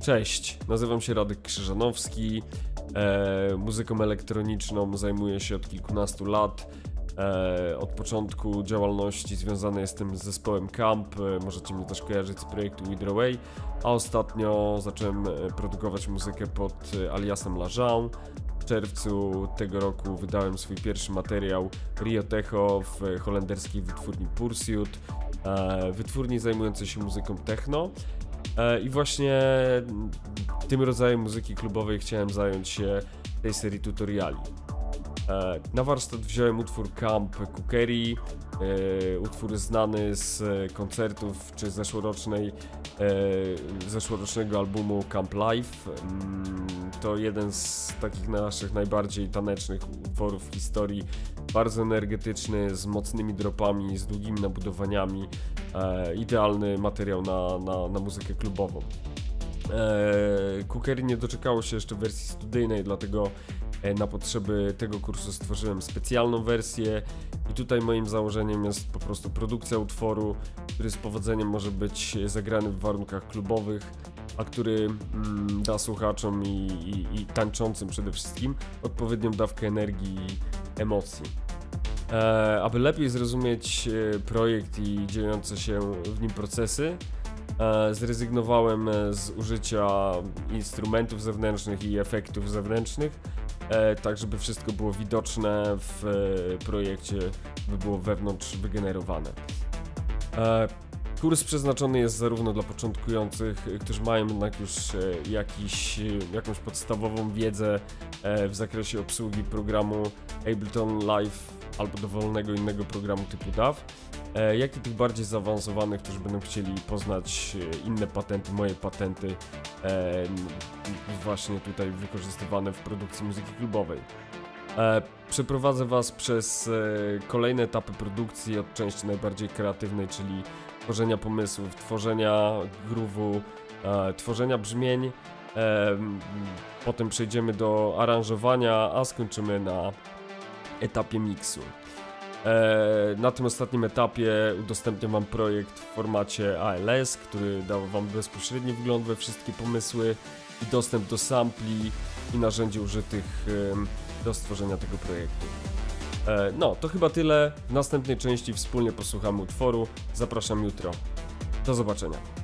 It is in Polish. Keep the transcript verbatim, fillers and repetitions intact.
Cześć, nazywam się Radek Krzyżanowski, e, muzyką elektroniczną zajmuję się od kilkunastu lat. E, od początku działalności związany jestem z zespołem Camp, e, możecie mnie też kojarzyć z projektu Wither Away, a ostatnio zacząłem produkować muzykę pod aliasem Lajean. W czerwcu tego roku wydałem swój pierwszy materiał Rio Techo w holenderskiej wytwórni Pursuit, e, wytwórni zajmującej się muzyką techno. I właśnie tym rodzajem muzyki klubowej chciałem zająć się w tej serii tutoriali. Na warsztat wziąłem utwór Camp Cookery, utwór znany z koncertów czy zeszłorocznej, zeszłorocznego albumu Camp Live. To jeden z takich naszych najbardziej tanecznych utworów w historii, bardzo energetyczny, z mocnymi dropami, z długimi nabudowaniami, idealny materiał na, na, na muzykę klubową. Cookery nie doczekało się jeszcze wersji studyjnej, dlatego na potrzeby tego kursu stworzyłem specjalną wersję i tutaj moim założeniem jest po prostu produkcja utworu, który z powodzeniem może być zagrany w warunkach klubowych, a który mm, da słuchaczom i, i, i tańczącym przede wszystkim odpowiednią dawkę energii i emocji. E, aby lepiej zrozumieć projekt i dziejące się w nim procesy, e, zrezygnowałem z użycia instrumentów zewnętrznych i efektów zewnętrznych, e, tak żeby wszystko było widoczne w e, projekcie, by było wewnątrz wygenerowane. E, Kurs przeznaczony jest zarówno dla początkujących, którzy mają jednak już jakiś, jakąś podstawową wiedzę w zakresie obsługi programu Ableton Live albo dowolnego innego programu typu D A W, jak i tych bardziej zaawansowanych, którzy będą chcieli poznać inne patenty, moje patenty właśnie tutaj wykorzystywane w produkcji muzyki klubowej. Przeprowadzę Was przez kolejne etapy produkcji od części najbardziej kreatywnej, czyli tworzenia pomysłów, tworzenia groove'u, e, tworzenia brzmień, e, potem przejdziemy do aranżowania, a skończymy na etapie miksu. E, na tym ostatnim etapie udostępniam Wam projekt w formacie A L S, który dał Wam bezpośredni wgląd we wszystkie pomysły i dostęp do sampli i narzędzi użytych e, do stworzenia tego projektu. No, to chyba tyle. W następnej części wspólnie posłuchamy utworu. Zapraszam jutro. Do zobaczenia.